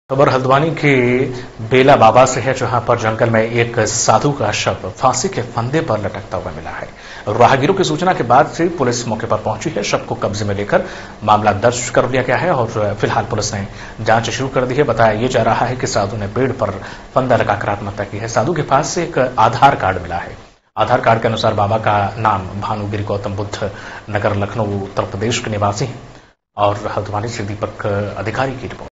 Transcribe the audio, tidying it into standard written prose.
खबर हल्द्वानी के बेला बाबा से है, जहां पर जंगल में एक साधु का शव फांसी के फंदे पर लटकता हुआ मिला है। राहगीरों की सूचना के बाद से पुलिस मौके पर पहुंची है। शव को कब्जे में लेकर मामला दर्ज कर लिया गया है और फिलहाल पुलिस ने जांच शुरू कर दी है। बताया जा रहा है कि साधु ने पेड़ पर फंदा लगाकर आत्महत्या की है। साधु के पास से एक आधार कार्ड मिला है। आधार कार्ड के अनुसार बाबा का नाम भानुगिरी गौतम बुद्ध नगर, लखनऊ, उत्तर प्रदेश के निवासी हैं। और हल्द्वानी से दीपक अधिकारी की रिपोर्ट।